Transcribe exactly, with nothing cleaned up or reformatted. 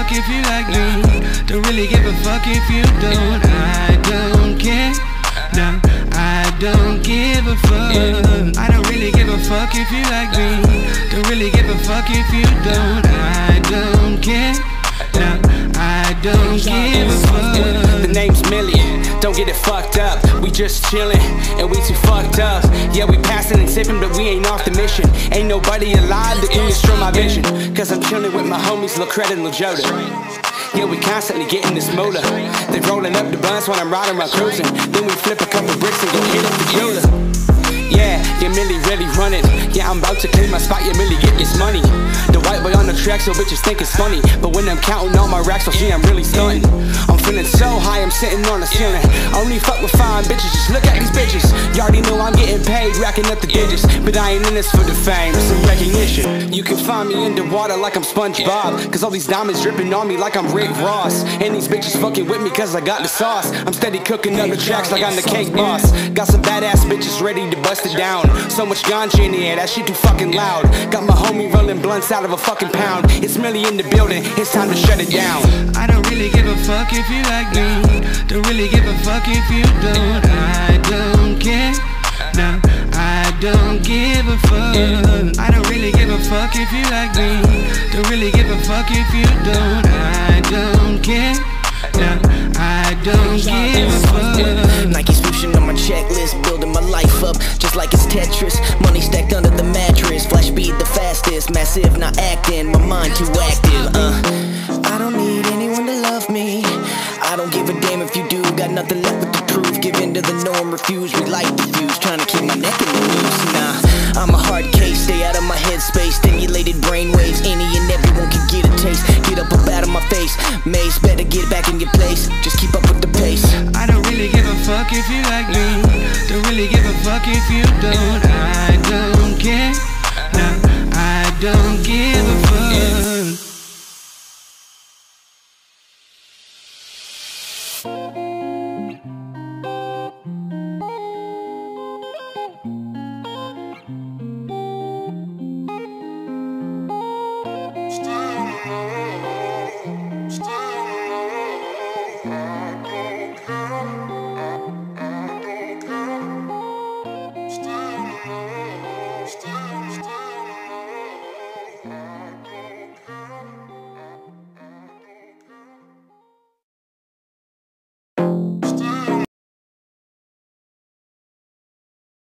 fuck if you like me. Don't really give a fuck if you don't. I don't care. No, I don't give a fuck. I don't really give a fuck if you like me. Don't really give a fuck if you don't. I don't care. No, I don't give a fuck. The name's Millie, don't get it fucked up. We just chillin', and we too fucked up. Yeah, we passin' and tippin', but we ain't off the mission. Ain't nobody alive that can destroy my vision. Cause I'm chillin' with my homies, Lil Cred and Lil Joda. Yeah, we constantly getting this motor. They rollin' up the buns when I'm riding around cruising. Then we flip a couple bricks and go hit up the jeweler. Yeah, yeah, Millie really running. Yeah, I'm about to claim my spot, yeah, Millie get this money. The white boy on the track, so bitches think it's funny. But when I'm counting all my racks, so see I'm really stunting. I'm feeling so high, I'm sitting on the ceiling. Only fuck with fine bitches, just look at these bitches. You already know I'm getting paid, racking up the digits. But I ain't in this for the fame, some recognition. You can find me underwater like I'm SpongeBob, cause all these diamonds dripping on me like I'm Rick Ross. And these bitches fucking with me cause I got the sauce. I'm steady cooking up the tracks like I'm the cake boss. Got some badass bitches ready to bust it down. So much ganja in the air, that shit too fucking loud. Got my homie rolling blunts out of a fucking pound. It's Millie in the building, it's time to shut it down. I don't really give a fuck if you like me. Don't really give a fuck if you don't. I don't care. No, I don't give a fuck. I don't really give a fuck if you like me. Don't really give a fuck if you don't. I don't care. No, I don't give a fuck. Nike swooshing on my checklist, building my life up just like it's Tetris. Money stacked under the mattress, flash speed the fastest, massive, not acting, my mind too active. Uh, I don't need anyone to love me. I don't give a damn if you do. Got nothing left but the truth. Give in to the norm, refuse, relight the fuse. Trying to keep my neck in the noose. Nah, I'm a hard case, stay out of my headspace. Stimulated brainwaves, any and everyone can get a taste. Get up up out of my face, Mace, better get back in your place. Just keep up with the pace. I don't really give a fuck if you like me. Don't really give a fuck if you don't. I don't care. No, I don't give a fuck. Stay